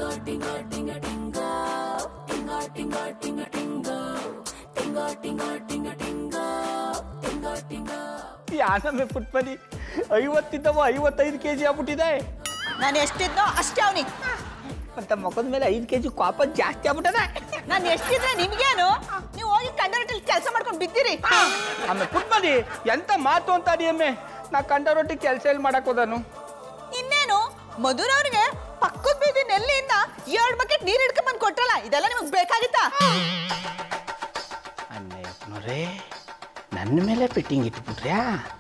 ಯಾನಮ್ಮೆ ಪುಟ್ಪದಿ 50 55 kg ಆಗ್ಬಿಟ್ಟಿದೆ. ನಾನು ಎಷ್ಟಿದ್ನೋ ಅಷ್ಟೇ ಅವನಿ. ಅಂತ ಮುಖದ ಮೇಲೆ 5 kg ಕಾಪ ಜಾಸ್ತಿ ಆಗ್ಬಿಟ್ಟದೆ. ನಾನು ಎಷ್ಟಿದ್ರೆ ನಿಮ್ಗೇನು? ನೀವು ಹೋಗಿ ಕಂಡರೊಟ್ಟಿಲಿ ಕೆಲಸ ಮಾಡ್ಕೊಂಡು ಬಿದ್ದೀರಿ. ಆಮೇಲೆ ಪುಟ್ಪದಿ ಎಂತ ಮಾತು ಅಂತ ಅಡಿಯಮ್ಮೆ, ನಾ ಕಂಡರೊಟ್ಟಿ ಕೆಲಸ ಎಲ್ಲಿ ಮಾಡಕ್ ಹೋದನು? ಇನ್ನೇನು ಮಧುರವ್ರಿಗೆ ಪಕ್ಕದ ಬೀದಿ ನೆಲ್ಲಿಯಿಂದ 2 ಬಕೆಟ್ ನೀರು ಹಿಡ್ಕೊಂಡ್ ಬಂದು ಕೊಟ್ಟಲ್ಲ, ಇದೆಲ್ಲ ನಿಮಗೆ ಬೇಕಾಗಿತ್ತಾ? ಅನ್ನಯ್ಯಪ್ಪನವ್ರೇ, ನನ್ನ ಮೇಲೆ ಫಿಟ್ಟಿಂಗ್ ಇಟ್ಬಿಟ್ರ್ಯಾ?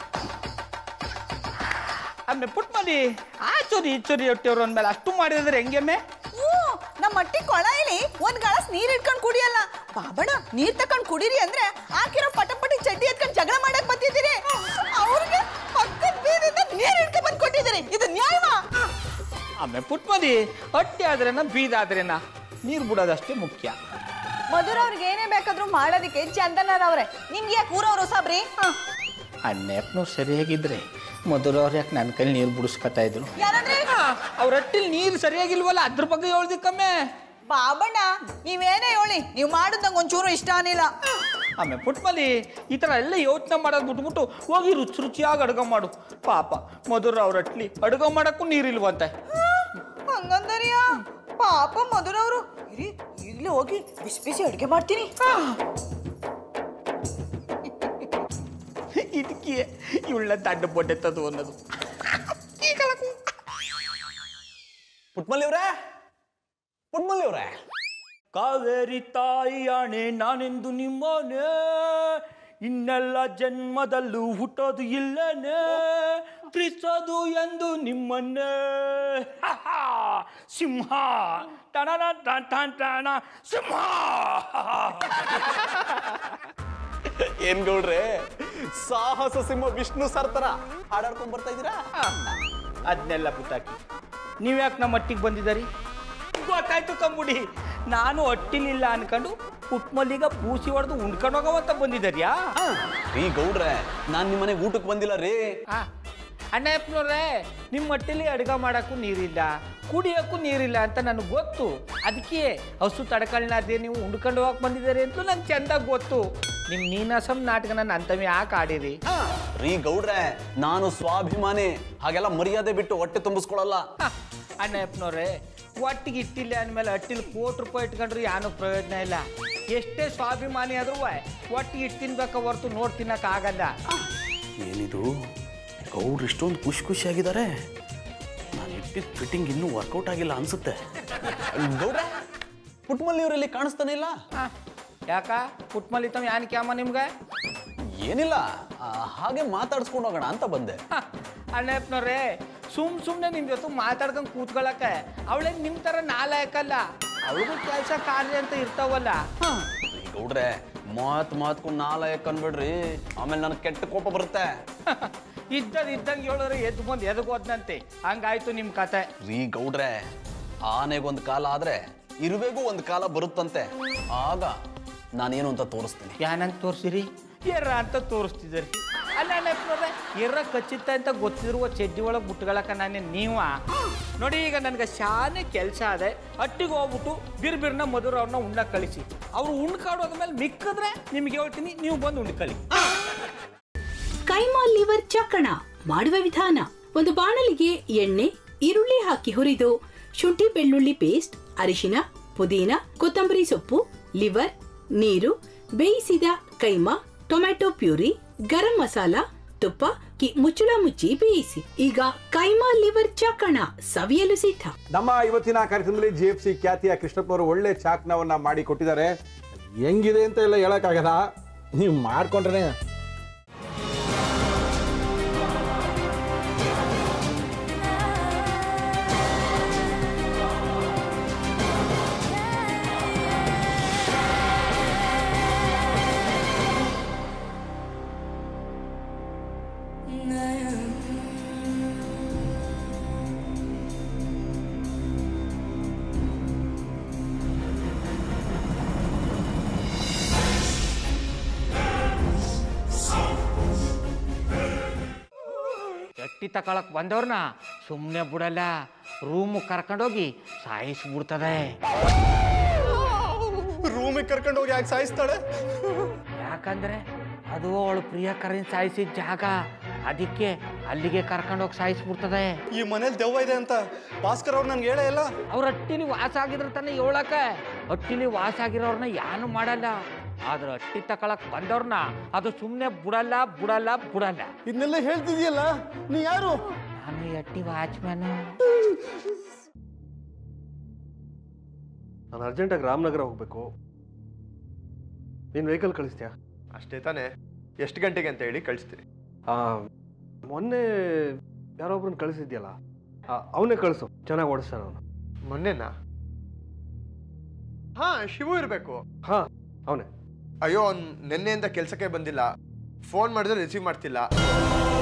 ಆಮೇಲೆ ಪುಟ್ಮದಿ ಆಚೂರಿ ಈಚೂರಿ ಹೊಟ್ಟೆವ್ರು ಅಂದ್ಮೇಲೆ ಅಷ್ಟು ಮಾಡಿದ್ರೆ ಹೆಂಗೆಮ್ಮೆ? ನಮ್ಮ ಮಟ್ಟಿ ಕೊಳಾಯಿಲಿ ಒಂದ್ ಗ್ಲಾಸ್ ನೀರ್ ಇಟ್ಕೊಂಡು ಕುಡಿಯಲ್ಲ. ಬಾಬಣ ನೀರ್ ತಕೊಂಡ್ ಕುಡೀರಿ ಅಂದ್ರೆ ಹಾಕಿರೋ ಪಟಪಟಿ ಚಡ್ಡಿ ಎತ್ಕೊಂಡು ಜಗಳ ಮಾಡಕ್ ಬಂದಿದ್ದೀರಿ. ಅವ್ರಿಗೆ ಪಕ್ಕದ ಬೀದಿಯಿಂದ ನೀರ್ ಇಟ್ಕೊಂಡ್ ಬಂದ್ ಕೊಟ್ಟಿದ್ದೀರಿ, ಇದು ನ್ಯಾಯವಾ? ಆಮೇಲೆ ಪುಟ್ಮದಿ ಹೊಟ್ಟೆ ಆದ್ರೇನ ಬೀದಾದ್ರೇನ ನೀರು ಬಿಡೋದಷ್ಟೇ ಮುಖ್ಯ. ಮಧುರವ್ರಿಗೆ ಏನೇ ಬೇಕಾದ್ರೂ ಮಾಡೋದಕ್ಕೆ ಚಂದನರವ್ರೆ, ನಿಮ್ಗೆ ಯಾಕೆ ಊರವ್ರು ಸಾಬ್ರಿ? ಅನ್ನಪ್ಪನವ್ರು ಸರಿಯಾಗಿದ್ರೆ ಮಧುರವ್ರು ಯಾಕೆ ನನ್ನ ಕೈಲಿ ನೀರು ಬಿಡಿಸ್ಕೊತಾ ಇದ್ರು? ಅವ್ರ ಹಟ್ಟಿಲಿ ನೀರು ಸರಿಯಾಗಿಲ್ವಲ್ಲ, ಅದ್ರ ಬಗ್ಗೆ ಹೇಳ್ದಿಕ್ಕಮ್ಮೆ. ಬಾಬಣ್ಣ ನೀವೇನೇ ಹೇಳಿ, ನೀವು ಮಾಡೋದಂಗೆ ಒಂಚೂರು ಇಷ್ಟ ಅನ್ನಿಲ್ಲ. ಆಮೇಲೆ ಪುಟ್ಮಲಿ ಈ ಥರ ಎಲ್ಲ ಯೋಚನೆ ಮಾಡೋದು ಬಿಟ್ಬಿಟ್ಟು ಹೋಗಿ ರುಚಿಯಾಗಿ ಅಡುಗೆ ಮಾಡು. ಪಾಪ ಮಧುರ ಅವ್ರ ಹಟ್ಲಿ ಅಡುಗೆ ಮಾಡೋಕ್ಕೂ ನೀರಿಲ್ವಂತೆ. ಹಂಗಂದರಿಯ ಪಾಪ ಮಧುರವ್ರು. ಇರಿ ಈಗಲೇ ಹೋಗಿ ಬಿಸಿ ಬಿಸಿ ಅಡುಗೆ ಮಾಡ್ತೀನಿ. ಇದಕ್ಕೆ ಇವಳ ದಡ್ಡ ಬೊಡ್ಡೆತ್ತದು ಅನ್ನೋದು. ಪುಟ್ಮಲ್ಲಿ ಅವ್ರೆ ಕಾವೇರಿ ತಾಯಿ ಆಣೆ ನಾನೆಂದು ನಿಮ್ಮನೆ, ಇನ್ನೆಲ್ಲ ಜನ್ಮದಲ್ಲೂ ಹುಟ್ಟೋದು ಇಲ್ಲನೆ, ಪ್ರೀತಿಸೋದು ಎಂದು ನಿಮ್ಮನ್ನೇ. ಸಿಂಹ ಟಣ ಟಣ ಸಿಂಹ. ಏನ್ ಗೌಡ್ರೆ, ಸಾಹಸ ಸಿಂಹ ವಿಷ್ಣು ಸರ್ ತರ ಹಾಡಾಡ್ಕೊಂಡ್ ಬರ್ತಾ ಇದ್ದೀರಾ? ಅದನ್ನೆಲ್ಲ ಬುಟ್ಟಾಕಿ ನೀವ್ಯಾಕೆ ನಮ್ಮ ಹಟ್ಟಿಗೆ ಬಂದಿದ್ದಾರಿ? ಗೊತ್ತಾಯ್ತು ಕಂಬುಡಿ, ನಾನು ಹಟ್ಟಿಲಿಲ್ಲ ಅನ್ಕೊಂಡು ಪುಟ್ಮಲ್ಲಿಗ ಪೂಸಿ ಹೊಡೆದು ಉಂಡ್ಕೊಂಡು ಹೋಗವಂತ ಬಂದಿದ್ದಾರ್ಯಾ? ರೀ ಗೌಡ್ರೆ, ನಾನ್ ನಿಮ್ಮನೆಗೆ ಊಟಕ್ಕೆ ಬಂದಿಲ್ಲ ರೀ. ಅಣ್ಣಪ್ಪನವ್ರೆ, ನಿಮ್ಮ ಹಟ್ಟಿಲಿ ಅಡುಗೆ ಮಾಡೋಕ್ಕೂ ನೀರಿಲ್ಲ, ಕುಡಿಯೋಕ್ಕೂ ನೀರಿಲ್ಲ ಅಂತ ನನಗೆ ಗೊತ್ತು. ಅದಕ್ಕೆ ಹಸು ತಡ್ಕಳ್ನಾರ್ದೆ ನೀವು ಉಂಡ್ಕೊಂಡು ಹೋಗಕ್ಕೆ ಬಂದಿದ್ದೀರಿ ಅಂತಲೂ ನಂಗೆ ಚೆಂದಾಗಿ ಗೊತ್ತು. ನಿಮ್ಮ ನೀನಾಸಂ ನಾಟಕ ನನ್ನ ಅಂತವೇ ಯಾಕೆ ಆಡಿರಿ? ರೀ ಗೌಡ್ರೆ, ನಾನು ಸ್ವಾಭಿಮಾನಿ, ಹಾಗೆಲ್ಲ ಮರ್ಯಾದೆ ಬಿಟ್ಟು ಹೊಟ್ಟೆ ತುಂಬಿಸ್ಕೊಳಲ್ಲ. ಅಣ್ಣಪ್ಪನವ್ರೆ, ಒಟ್ಟಿಗೆ ಇಟ್ಟಿಲ್ಲ ಅಂದಮೇಲೆ ಹಟ್ಟಿಲಿ ₹1,00,00,000 ಇಟ್ಕೊಂಡ್ರೆ ಏನೂ ಪ್ರಯೋಜನ ಇಲ್ಲ. ಎಷ್ಟೇ ಸ್ವಾಭಿಮಾನಿ ಆದ್ರೂ ಒಟ್ಟಿಗೆ ಇಟ್ಟು ತಿನ್ಬೇಕ ಹೊರತು ನೋಡಿ ತಿನ್ನಕ್ಕಾಗಲ್ಲ. ಏನಿದು ಗೌಡ್ರು ಇಷ್ಟೊಂದು ಖುಷಿಯಾಗಿದ್ದಾರೆ? ನಾನು ಇಟ್ಟಿದ್ದ ಫಿಟ್ಟಿಂಗ್ ಇನ್ನೂ ವರ್ಕೌಟ್ ಆಗಿಲ್ಲ ಅನ್ಸುತ್ತೆ. ಗೌಡ್ರೆ, ಪುಟ್ಮಲ್ಲಿ ಅವರಲ್ಲಿ ಕಾಣಿಸ್ತಾನೆ ಇಲ್ಲ. ಯಾಕ ಪುಟ್ಮಲ್ಲಿ ತಮ್ಮ ಯಾನ್ ಕ್ಯಾಮ ನಿಮ್ಗೆ? ಏನಿಲ್ಲ, ಹಾಗೆ ಮಾತಾಡ್ಸ್ಕೊಂಡು ಹೋಗೋಣ ಅಂತ ಬಂದೆ. ಅಣ್ಣಪ್ಪನವ್ರೆ, ಸುಮ್ಮನೆ ನಿಮ್ಮ ಜೊತೆ ಮಾತಾಡ್ಕೊಂಡು ಕೂತ್ಕೊಳ್ಳಕ್ಕೆ ಅವಳೇ ನಿಮ್ಮ ಥರ ನಾಲಾಯಕಲ್ಲ. ಅವಳಿಗೂ ಕೆಲಸ ಕಾರ್ಯ ಅಂತ ಇರ್ತಾವಲ್ಲ. ಗೌಡ್ರೆ, ಮಾತ್ಕು ನಾಲಾಯಕ್ ಅನ್ಬಿಡ್ರಿ, ಆಮೇಲೆ ನನಗೆ ಕೆಟ್ಟ ಕೋಪ ಬರುತ್ತೆ. ಇದ್ದಂಗೆ ಹೇಳಿದ್ರೆ ಎದ್ದು ಬಂದು ಎದಗೋದ್ನಂತೆ, ಹಂಗಾಯ್ತು ನಿಮ್ಮ ಕತೆ. ರೀ ಗೌಡ್ರೆ, ಆನೆಗೊಂದು ಕಾಲ ಆದ್ರೆ ಇರುವೆಗೂ ಒಂದು ಕಾಲ ಬರುತ್ತಂತೆ, ಆಗ ನಾನೇನು ಅಂತ ತೋರಿಸ್ತೀನಿ. ಏನಂತ ತೋರಿಸಿರಿ? ಎರ್ರ ಅಂತ ತೋರಿಸ್ತಿದ್ದೀರಿ. ಅಣ್ಣಪ್ಪನವ್ರೆ, ಎರ್ರ ಕಚ್ಚಿತ್ತ ಅಂತ ಗೊತ್ತಿರುವ ಚಡ್ಡಿ ಒಳಗೆ ಬುಟ್ಗಳಕ್ಕ ನಾನೇ ನೀವ ನೋಡಿ. ಈಗ ನನಗೆ ಶಾನೆ ಕೆಲಸ ಅದೇ, ಹಟ್ಟಿಗೆ ಹೋಗ್ಬಿಟ್ಟು ಬಿರ್ಬಿರ್ನ ಮಧುರ ಅವ್ರನ್ನ ಉಣ್ಣಕ್ಕೆ ಕಳಿಸಿ. ಅವ್ರು ಉಣ್ಕಾಡೋದ್ಮೇಲೆ ಮಿಕ್ಕಿದ್ರೆ ನಿಮ್ಗೆ ಹೇಳ್ತೀನಿ, ನೀವು ಬಂದು ಉಣ್ಕಳಿ. ಕೈಮಾ ಲಿವರ್ ಚಕ್ಕಣ ಮಾಡುವ ವಿಧಾನ: ಒಂದು ಬಾಣಲಿಗೆ ಎಣ್ಣೆ, ಈರುಳ್ಳಿ ಹಾಕಿ ಹುರಿದು ಶುಂಠಿ ಬೆಳ್ಳುಳ್ಳಿ ಪೇಸ್ಟ್, ಅರಿಶಿನ, ಪುದೀನ, ಕೊತ್ತಂಬರಿ ಸೊಪ್ಪು, ಲಿವರ್, ನೀರು, ಬೇಯಿಸಿದ ಕೈಮಾ, ಟೊಮ್ಯಾಟೊ ಪ್ಯೂರಿ, ಗರಂ ಮಸಾಲ, ತುಪ್ಪ ಮುಚ್ಚಳ ಮುಚ್ಚಿ ಬೇಯಿಸಿ. ಈಗ ಕೈಮಾ ಲಿವರ್ ಚಾಕಣ ಸವಿಯಲು ಸಿದ್ಧ. ನಮ್ಮ ಇವತ್ತಿನ ಕಾರ್ಯಕ್ರಮದಲ್ಲಿ GFC ಖ್ಯಾತಿಯ ಕೃಷ್ಣಪ್ಪನವರು ಒಳ್ಳೆ ಚಾಕ್ನವನ್ನ ಮಾಡಿ ಕೊಟ್ಟಿದ್ದಾರೆ. ಹೆಂಗಿದೆ ಅಂತ ಎಲ್ಲ ಹೇಳಕ್ಕಾಗಲ್ಲ, ನೀವು ಮಾಡ್ಕೊಂಡ್ರೆ. ಚಟ್ಟಿ ತಕೊಳಕ್ ಬಂದವ್ರನ್ನ ಸುಮ್ಮನೆ ಬಿಡಲ್ಲ, ರೂಮ್ ಕರ್ಕೊಂಡೋಗಿ ಸಾಯಿಸ್ಬಿಡ್ತದೆ. ರೂಮಿಗೆ ಕರ್ಕೊಂಡು ಹೋಗಿ ಯಾಕೆ ಸಾಯಿಸ್ತಾಳೆ? ಯಾಕಂದ್ರೆ ಅದು ಅವಳು ಪ್ರಿಯಕರನ್ ಸಾಯಿಸಿದ ಜಾಗ, ಅದಕ್ಕೆ ಅಲ್ಲಿಗೆ ಕರ್ಕೊಂಡೋಗಿ ಸಾಯಿಸ್ಬಿಡ್ತದೆ. ಈ ಮನೇಲಿ ದೆವ್ವ ಇದೆ ಅಂತ ಭಾಸ್ಕರ್ ಅವ್ರು ನನ್ಗೆ ಹೇಳೇ ಇಲ್ಲ. ಅವ್ರ ಹಟ್ಟಿಲಿ ವಾಸ ಆಗಿದ್ರೆ ತಾನೇ ಹೇಳಕ. ಹಟ್ಟಿಲಿ ವಾಸ ಆಗಿರೋರ್ನ ಯಾನು ಮಾಡಲ್ಲ, ಆದ್ರೆ ಹಟ್ಟಿ ತಕೊಳಕ್ ಬಂದವ್ರನ್ನ ಅದು ಸುಮ್ಮನೆ ಬಿಡಲ್ಲ ಬಿಡಲ್ಲ ಬಿಡಲ್ಲ. ಇದನ್ನೆಲ್ಲ ಹೇಳ್ತಿದ್ಯಲ್ಲ, ನೀ ಯಾರು? ನಾನು ಈ ಹಟ್ಟಿ ವಾಚ್ಮ್ಯಾನ್. ನಾನು ಅರ್ಜೆಂಟಾಗಿ ರಾಮನಗರ ಹೋಗ್ಬೇಕು. ನೀನು ವೆಹಿಕಲ್ ಕಳಿಸ್ತೀಯಾ? ಅಷ್ಟೇ ತಾನೇ. ಎಷ್ಟು ಗಂಟೆಗೆ ಅಂತ ಹೇಳಿ ಕಳಿಸ್ತೀನಿ. ಮೊನ್ನೆ ಯಾರೊಬ್ರನ್ನ ಕಳಿಸಿದ್ಯಲ್ಲ, ಅವನೇ ಕಳಿಸು, ಚೆನ್ನಾಗಿ ಓಡಿಸ್ತಾನೆ ಅವನು. ಮೊನ್ನೆನಾ? ಹಾ, ಶಿವು ಇರಬೇಕು. ಹಾಂ, ಅವನೇ. ಅಯ್ಯೋ, ಅವ್ನು ನಿನ್ನೆಯಿಂದ ಕೆಲಸಕ್ಕೆ ಬಂದಿಲ್ಲ. ಫೋನ್ ಮಾಡಿದ್ರೆ ರಿಸೀವ್ ಮಾಡ್ತಿಲ್ಲ.